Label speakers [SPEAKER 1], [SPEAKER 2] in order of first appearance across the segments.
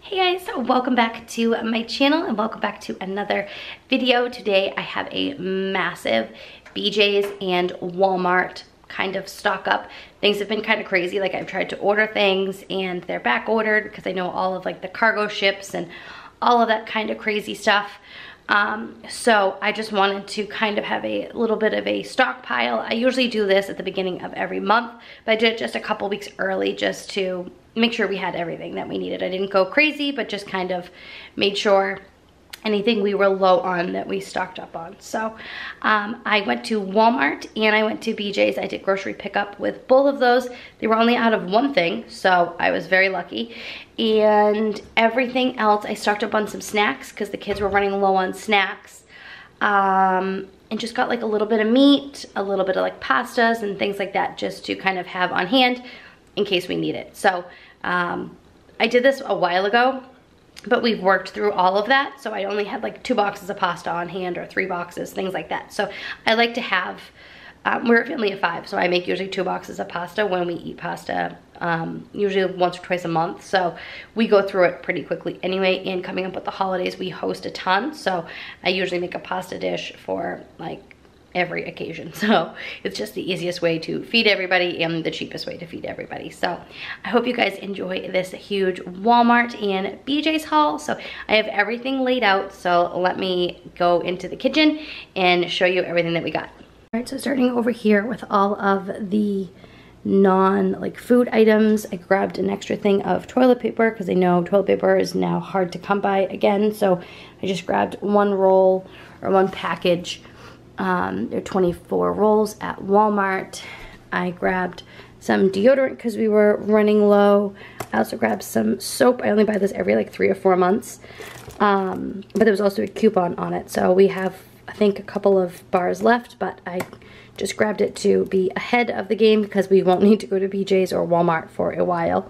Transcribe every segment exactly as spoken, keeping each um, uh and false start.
[SPEAKER 1] Hey guys, welcome back to my channel and welcome back to another video. Today I have a massive B J's and Walmart kind of stock up. Things have been kind of crazy. Like, I've tried to order things and they're back ordered because I know all of like the cargo ships and all of that kind of crazy stuff. Um, so I just wanted to kind of have a little bit of a stockpile. I usually do this at the beginning of every month, but I did it just a couple weeks early just to make sure we had everything that we needed. I didn't go crazy, but just kind of made sure anything we were low on that we stocked up on. So um, I went to Walmart and I went to B J's. I did grocery pickup with both of those. They were only out of one thing, so I was very lucky. And everything else, I stocked up on some snacks because the kids were running low on snacks. Um, and just got like a little bit of meat, a little bit of like pastas and things like that just to kind of have on hand in case we need it. So um, I did this a while ago, but we've worked through all of that. So I only had like two boxes of pasta on hand or three boxes, things like that. So I like to have, um, we're a family of five, so I make usually two boxes of pasta when we eat pasta, um, usually once or twice a month. So we go through it pretty quickly anyway. And coming up with the holidays, we host a ton. So I usually make a pasta dish for like every occasion. So it's just the easiest way to feed everybody and the cheapest way to feed everybody. So I hope you guys enjoy this huge Walmart and B J's haul. So I have everything laid out, so let me go into the kitchen and show you everything that we got. All right, so starting over here with all of the non like food items, I grabbed an extra thing of toilet paper because I know toilet paper is now hard to come by again. So I just grabbed one roll or one package. Um, there are twenty-four rolls at Walmart. I grabbed some deodorant because we were running low. I also grabbed some soap. I only buy this every like three or four months. Um, but there was also a coupon on it. So we have, I think, a couple of bars left, but I just grabbed it to be ahead of the game because we won't need to go to B J's or Walmart for a while.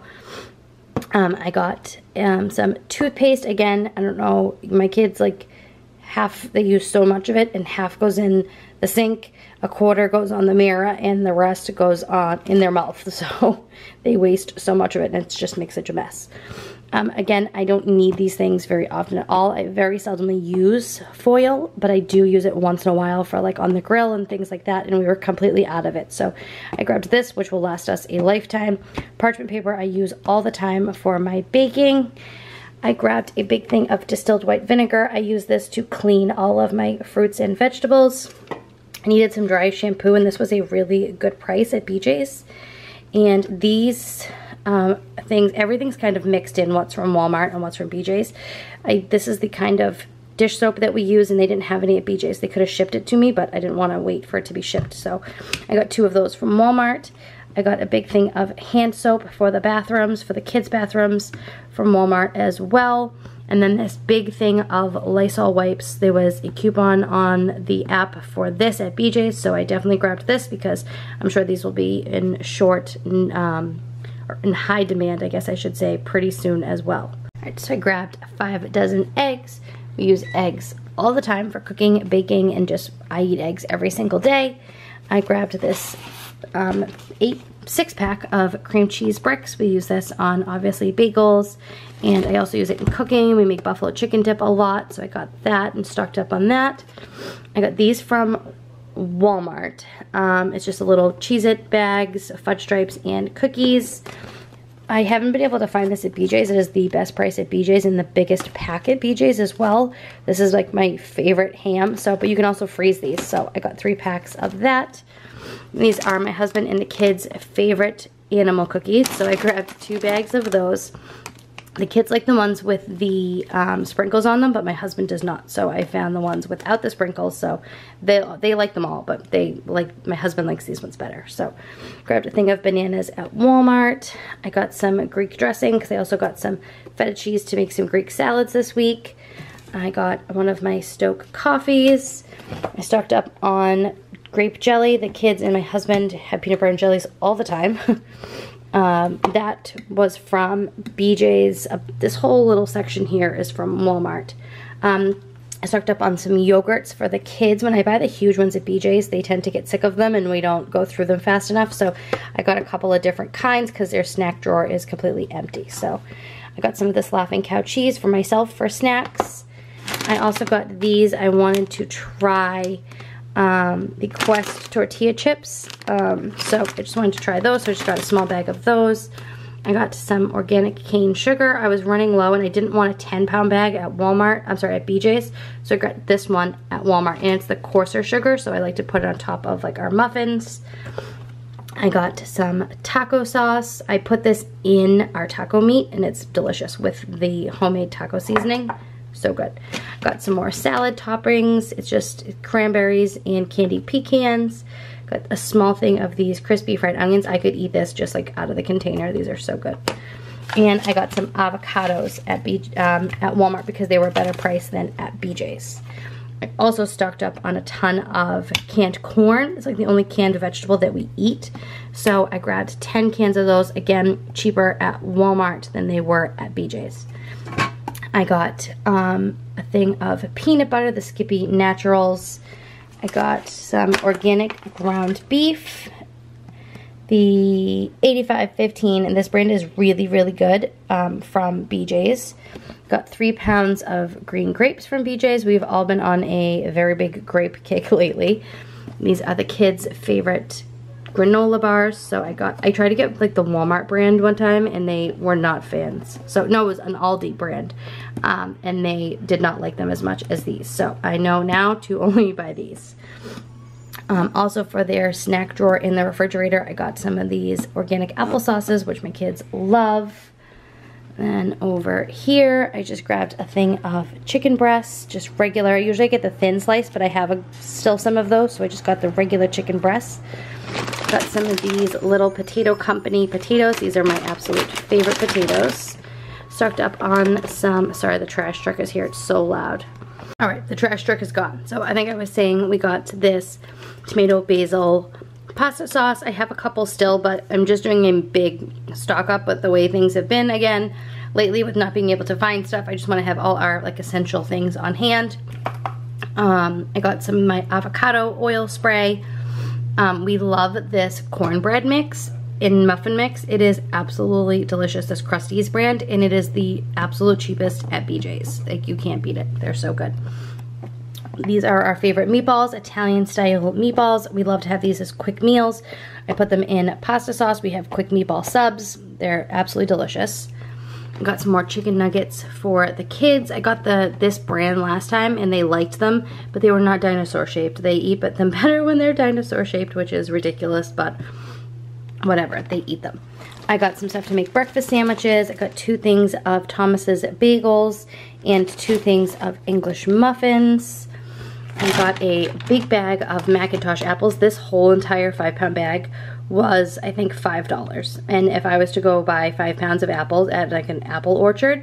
[SPEAKER 1] Um, I got um, some toothpaste. Again, I don't know, my kids like half, they use so much of it and half goes in the sink, a quarter goes on the mirror, and the rest goes on in their mouth. So they waste so much of it and it just makes such a mess. Um, again, I don't need these things very often at all. I very seldomly use foil, but I do use it once in a while for like on the grill and things like that, and we were completely out of it. So I grabbed this, which will last us a lifetime. Parchment paper I use all the time for my baking. I grabbed a big thing of distilled white vinegar. I use this to clean all of my fruits and vegetables. I needed some dry shampoo, and this was a really good price at B J's. And these um, things, everything's kind of mixed in, what's from Walmart and what's from B J's. I, this is the kind of dish soap that we use, and they didn't have any at B J's. They could have shipped it to me, but I didn't want to wait for it to be shipped. So I got two of those from Walmart. I got a big thing of hand soap for the bathrooms, for the kids' bathrooms from Walmart as well. And then this big thing of Lysol wipes. There was a coupon on the app for this at B J's, so I definitely grabbed this because I'm sure these will be in short, um, or in high demand, I guess I should say, pretty soon as well. All right, so I grabbed five dozen eggs. We use eggs all the time for cooking, baking, and just, I eat eggs every single day. I grabbed this um, eight six pack of cream cheese bricks. We use this on obviously bagels, and I also use it in cooking. We make buffalo chicken dip a lot, so I got that and stocked up on that. I got these from Walmart. Um, it's just a little Cheez-It bags, fudge stripes, and cookies. I haven't been able to find this at B J's. It is the best price at B J's and the biggest pack at B J's as well. This is like my favorite ham, so but you can also freeze these. So I got three packs of that. These are my husband and the kids' favorite animal cookies, so I grabbed two bags of those. The kids like the ones with the um, sprinkles on them, but my husband does not, so I found the ones without the sprinkles. So they, they like them all, but they like, my husband likes these ones better. So grabbed a thing of bananas at Walmart. I got some Greek dressing because I also got some feta cheese to make some Greek salads this week. I got one of my Stoke coffees. I stocked up on grape jelly. The kids and my husband have peanut butter and jellies all the time. um, that was from B J's. Uh, this whole little section here is from Walmart. Um, I stocked up on some yogurts for the kids. When I buy the huge ones at B J's, they tend to get sick of them and we don't go through them fast enough. So I got a couple of different kinds because their snack drawer is completely empty. So I got some of this Laughing Cow cheese for myself for snacks. I also got these. I wanted to try um, the Quest tortilla chips. Um, so I just wanted to try those, so I just got a small bag of those. I got some organic cane sugar. I was running low and I didn't want a ten pound bag at Walmart. I'm sorry, at B J's. So I got this one at Walmart, and it's the coarser sugar, so I like to put it on top of like our muffins. I got some taco sauce. I put this in our taco meat and it's delicious with the homemade taco seasoning. So good. Got some more salad toppings. It's just cranberries and candied pecans. Got a small thing of these crispy fried onions. I could eat this just like out of the container. These are so good. And I got some avocados at B, um, at Walmart because they were a better price than at B J's. I also stocked up on a ton of canned corn. It's like the only canned vegetable that we eat. So I grabbed ten cans of those. Again, cheaper at Walmart than they were at B J's. I got um, a thing of peanut butter, the Skippy Naturals. I got some organic ground beef, the eighty-five fifteen, and this brand is really, really good um, from B J's. Got three pounds of green grapes from B J's. We've all been on a very big grape kick lately. These are the kids' favorite granola bars. So I got, I tried to get like the Walmart brand one time and they were not fans. So no, it was an Aldi brand. Um, and they did not like them as much as these. So I know now to only buy these. Um, also for their snack drawer in the refrigerator, I got some of these organic apple sauces, which my kids love. Then over here, I just grabbed a thing of chicken breasts, just regular. Usually I get the thin slice, but I have a, still some of those, so I just got the regular chicken breasts. Got some of these Little Potato Company potatoes. These are my absolute favorite potatoes. Stocked up on some, sorry, the trash truck is here. It's so loud. All right, the trash truck is gone. So I think I was saying we got this tomato basil pasta sauce. I have a couple still, but I'm just doing a big stock up with the way things have been again lately with not being able to find stuff. I just want to have all our like essential things on hand. Um, I got some of my avocado oil spray. Um, we love this cornbread mix in muffin mix. It is absolutely delicious, this Krusteaz brand, and it is the absolute cheapest at B J's. Like, you can't beat it. They're so good. These are our favorite meatballs, Italian style meatballs. We love to have these as quick meals. I put them in pasta sauce. We have quick meatball subs. They're absolutely delicious. Got some more chicken nuggets for the kids. I got the this brand last time and they liked them, but they were not dinosaur shaped. They eat but them better when they're dinosaur shaped, which is ridiculous, but whatever, they eat them. I got some stuff to make breakfast sandwiches. I got two things of Thomas's bagels and two things of English muffins. I got a big bag of Macintosh apples. This whole entire five pound bag was, I think, five dollars. And if I was to go buy five pounds of apples at like an apple orchard,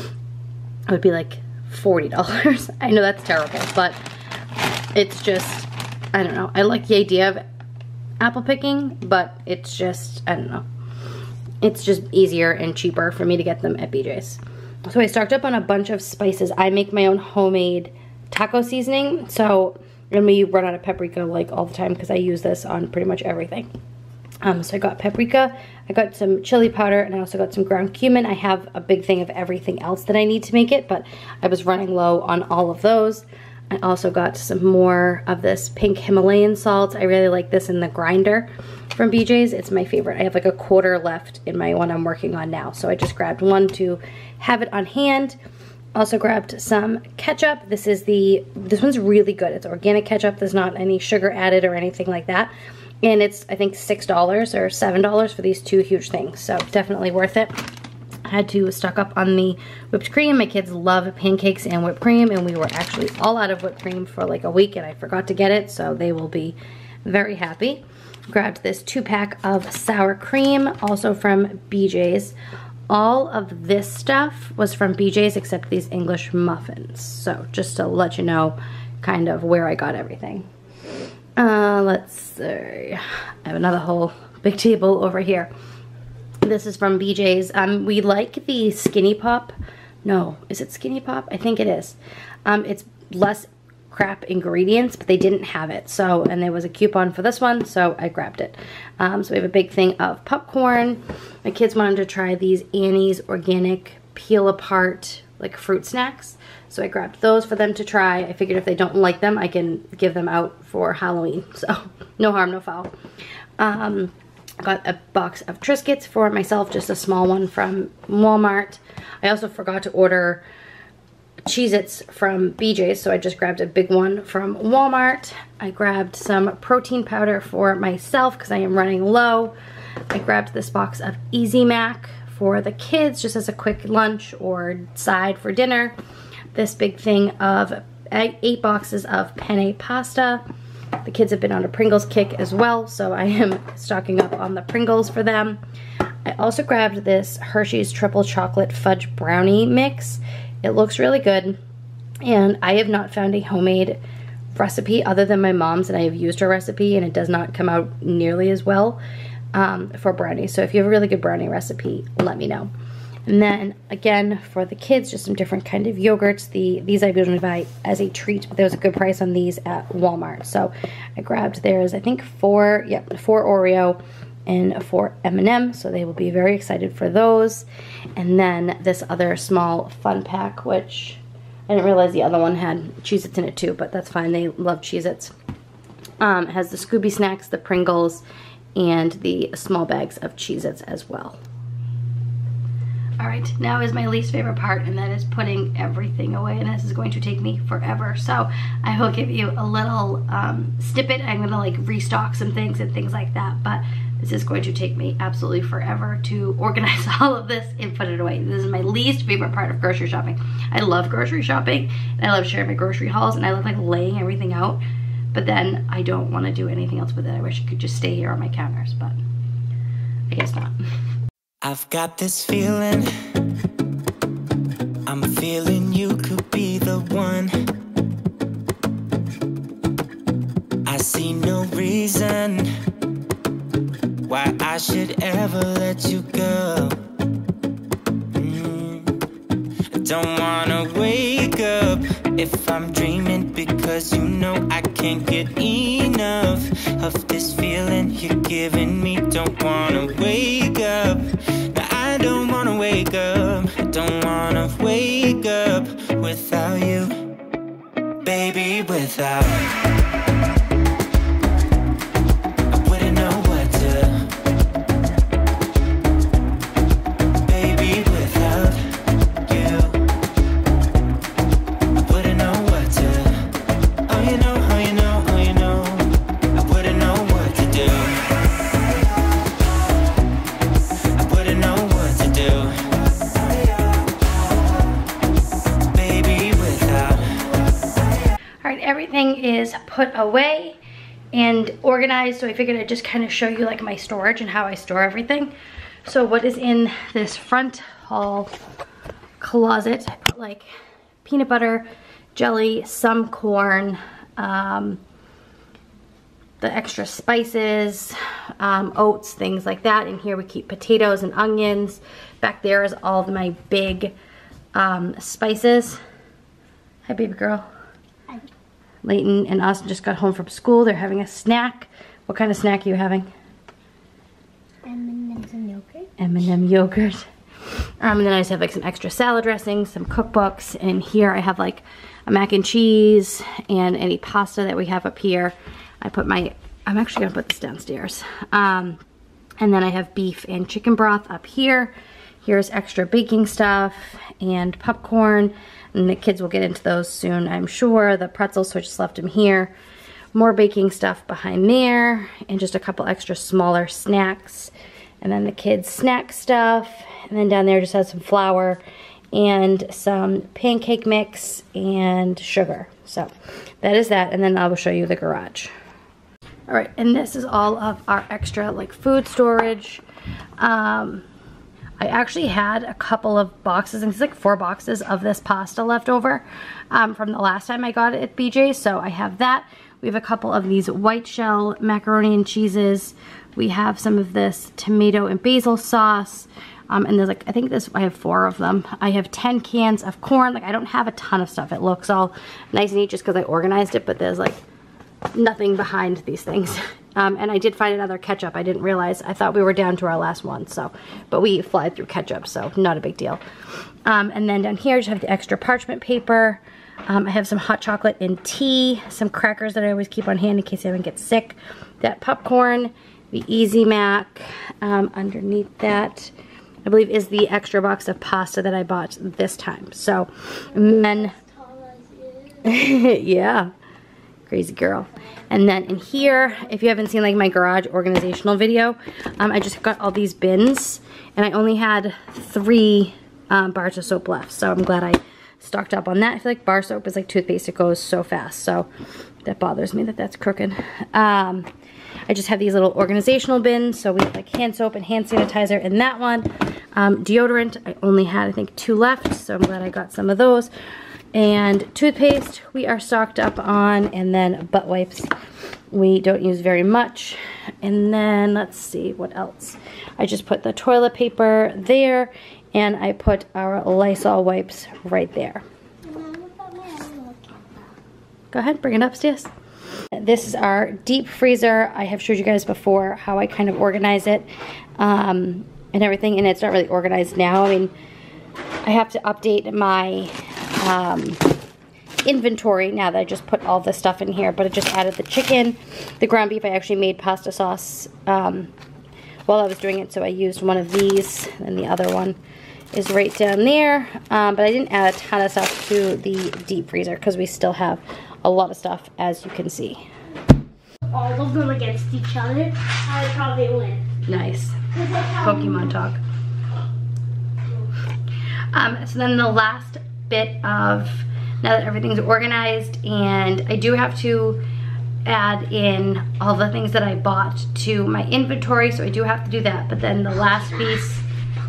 [SPEAKER 1] it would be like forty dollars. I know that's terrible, but it's just, I don't know. I like the idea of apple picking, but it's just, I don't know. It's just easier and cheaper for me to get them at B J's. So I stocked up on a bunch of spices. I make my own homemade taco seasoning, so and we run out of paprika like all the time because I use this on pretty much everything. Um, so I got paprika, I got some chili powder, and I also got some ground cumin. I have a big thing of everything else that I need to make it, but I was running low on all of those. I also got some more of this pink Himalayan salt. I really like this in the grinder from B J's. It's my favorite. I have like a quarter left in my one I'm working on now, so I just grabbed one to have it on hand. Also grabbed some ketchup. This is the, this one's really good. It's organic ketchup. There's not any sugar added or anything like that. And it's, I think, six dollars or seven dollars for these two huge things. So definitely worth it. I had to stock up on the whipped cream. My kids love pancakes and whipped cream, and we were actually all out of whipped cream for like a week, and I forgot to get it, so they will be very happy. Grabbed this two pack of sour cream, also from B J's. All of this stuff was from B J's except these English muffins. So just to let you know kind of where I got everything. Uh, let's see. I have another whole big table over here. This is from B J's. Um, we like the Skinny Pop. No, is it Skinny Pop? I think it is. Um, it's less crap ingredients, but they didn't have it. So, and there was a coupon for this one, so I grabbed it. Um, so we have a big thing of popcorn. My kids wanted to try these Annie's organic peel apart like fruit snacks. So I grabbed those for them to try. I figured if they don't like them, I can give them out for Halloween. So no harm, no foul. Um, I got a box of Triscuits for myself, just a small one from Walmart. I also forgot to order Cheez-Its from B J's, so I just grabbed a big one from Walmart. I grabbed some protein powder for myself because I am running low. I grabbed this box of Easy Mac for the kids, just as a quick lunch or side for dinner. This big thing of eight boxes of penne pasta. The kids have been on a Pringles kick as well, so I am stocking up on the Pringles for them. I also grabbed this Hershey's Triple Chocolate Fudge Brownie Mix. It looks really good, and I have not found a homemade recipe other than my mom's, and I have used her recipe, and it does not come out nearly as well um, for brownies. So if you have a really good brownie recipe, let me know. And then again for the kids, just some different kind of yogurts. The these I usually buy as a treat, but there was a good price on these at Walmart. So I grabbed theirs, I think four, yep, four Oreo and four M and M. So they will be very excited for those. And then this other small fun pack, which I didn't realize the other one had Cheez-Its in it too, but that's fine. They love Cheez-Its. Um, it has the Scooby Snacks, the Pringles, and the small bags of Cheez-Its as well. All right, now is my least favorite part, and that is putting everything away, and this is going to take me forever. So I will give you a little um, snippet. I'm gonna like restock some things and things like that, but this is going to take me absolutely forever to organize all of this and put it away. This is my least favorite part of grocery shopping. I love grocery shopping, and I love sharing my grocery hauls, and I love like laying everything out, but then I don't wanna do anything else with it. I wish it could just stay here on my counters, but I guess not.
[SPEAKER 2] I've got this feeling, I'm feeling you could be the one. I see no reason why I should ever let you go. mm. I don't wanna wake up if I'm dreaming, because you know I can't get enough of this feeling you're giving me. Don't wanna wake up, no, I don't wanna wake up. I don't wanna wake up without you, baby, without I wouldn't know what to. Baby, without you I wouldn't know what to. Oh, you know, oh, you know, oh, you know, I wouldn't know what to do. I wouldn't know what to do. Baby, without.
[SPEAKER 1] All right, everything is put away and organized, so I figured I'd just kind of show you like my storage and how I store everything. So what is in this front hall closet, I put like peanut butter, jelly, some corn, um, the extra spices, um, oats, things like that. In here we keep potatoes and onions. Back there is all of my big um, spices. Hi, baby girl.
[SPEAKER 3] Hi.
[SPEAKER 1] Leighton and Austin just got home from school. They're having a snack. What kind of snack are you having?
[SPEAKER 3] M and M's and yogurt.
[SPEAKER 1] M and M yogurt. Um, and then I just have like some extra salad dressings, some cookbooks, and here I have like a mac and cheese and any pasta that we have up here. I put my, I'm actually gonna put this downstairs. Um, and then I have beef and chicken broth up here. Here's extra baking stuff and popcorn, and the kids will get into those soon, I'm sure. The pretzels, so I just left them here. More baking stuff behind there, and just a couple extra smaller snacks. And then the kids' snack stuff, and then down there just has some flour and some pancake mix and sugar. So that is that, and then I will show you the garage. All right, and this is all of our extra like food storage. Um, I actually had a couple of boxes, and it's like four boxes of this pasta left over um, from the last time I got it at B J's, so I have that. We have a couple of these white shell macaroni and cheeses. We have some of this tomato and basil sauce. Um, and there's like, I think this, I have four of them. I have ten cans of corn. Like, I don't have a ton of stuff. It looks all nice and neat just because I organized it, but there's like nothing behind these things. Um, and I did find another ketchup. I didn't realize. I thought we were down to our last one. So, but we fly through ketchup, so not a big deal. Um, and then down here, I just have the extra parchment paper. Um, I have some hot chocolate and tea, some crackers that I always keep on hand in case I get sick. That popcorn, the Easy Mac. Um, underneath that, I believe, is the extra box of pasta that I bought this time. So, and then, yeah, crazy girl. And then in here, if you haven't seen like my garage organizational video, um, I just got all these bins, and I only had three um, bars of soap left. So I'm glad I stocked up on that. I feel like bar soap is like toothpaste. It goes so fast. So that bothers me that that's crooked. Um, I just have these little organizational bins. So we have like hand soap and hand sanitizer in that one. Um, deodorant, I only had I think two left. So I'm glad I got some of those. And toothpaste we are stocked up on, and then butt wipes we don't use very much. And then let's see what else. I just put the toilet paper there, and I put our Lysol wipes right there. Go ahead, bring it upstairs. This is our deep freezer. I have showed you guys before how I kind of organize it um, and everything, and it's not really organized now. I mean, I have to update my Um, inventory now that I just put all the stuff in here, but I just added the chicken, the ground beef. I actually made pasta sauce um, while I was doing it, so I used one of these, and the other one is right down there. Um, but I didn't add a ton of stuff to the deep freezer because we still have a lot of stuff, as you can see.
[SPEAKER 3] All of them against each other, I would probably win.
[SPEAKER 1] Nice. Pokemon talk. Um, so then the last bit of, now that everything's organized, and I do have to add in all the things that I bought to my inventory, so I do have to do that. But then the last piece,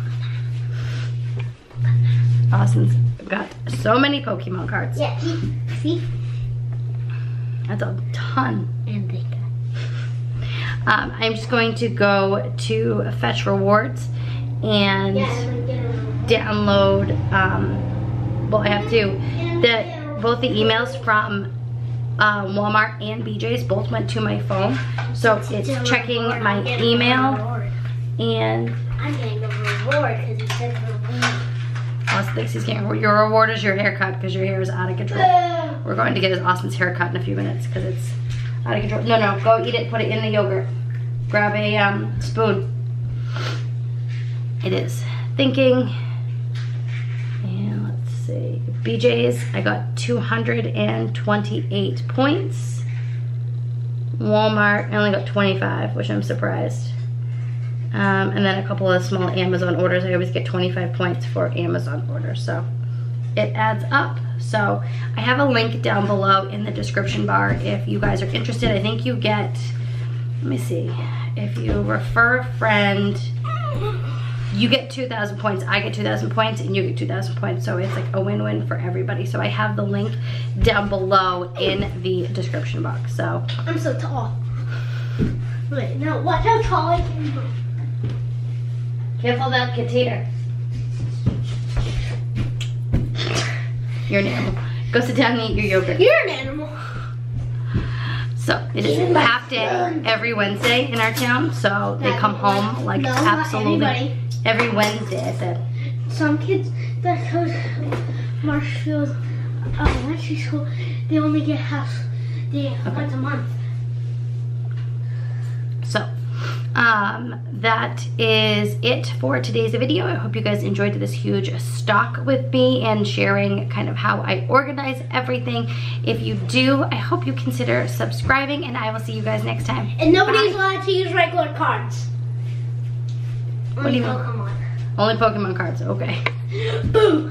[SPEAKER 1] Austin's got so many Pokemon cards.
[SPEAKER 3] Yeah, see?
[SPEAKER 1] That's a ton.
[SPEAKER 3] And they got.
[SPEAKER 1] Um, I'm just going to go to Fetch Rewards and
[SPEAKER 3] Yeah,
[SPEAKER 1] download, um, well, I have to, the, both the emails from uh, Walmart and B J's both went to my phone. So it's checking my email, and
[SPEAKER 3] I'm getting the reward because it says reward.
[SPEAKER 1] Austin thinks he's getting, your reward is your haircut because your hair is out of control. We're going to get his Austin's haircut in a few minutes because it's out of control. No, no, go eat it, put it in the yogurt. Grab a um, spoon. It is thinking. And let's see, B J's, I got two hundred twenty-eight points. Walmart, I only got twenty-five, which I'm surprised. Um, and then a couple of small Amazon orders. I always get twenty-five points for Amazon orders, so it adds up. So I have a link down below in the description bar if you guys are interested. I think you get, let me see, if you refer a friend, you get two thousand points, I get two thousand points, and you get two thousand points. So it's like a win-win for everybody. So I have the link down below in the description box. So
[SPEAKER 3] I'm so tall. Wait, no, watch how tall I can be.
[SPEAKER 1] Careful that container. You're an animal. Go sit down and eat your yogurt.
[SPEAKER 3] You're an animal.
[SPEAKER 1] So it is half day every Wednesday in our town. So they come home like
[SPEAKER 3] No, not
[SPEAKER 1] absolutely
[SPEAKER 3] everybody.
[SPEAKER 1] every Wednesday. I said.
[SPEAKER 3] Some kids that go to Marshfield elementary school, they only get half day once a month.
[SPEAKER 1] So um, that is it for today's video. I hope you guys enjoyed this huge stock with me and sharing kind of how I organize everything. If you do, I hope you consider subscribing, and I will see you guys next time.
[SPEAKER 3] And nobody's
[SPEAKER 1] Bye.
[SPEAKER 3] allowed to use regular cards.
[SPEAKER 1] What do you mean?
[SPEAKER 3] Pokemon.
[SPEAKER 1] Only Pokemon cards, okay.
[SPEAKER 3] Boo!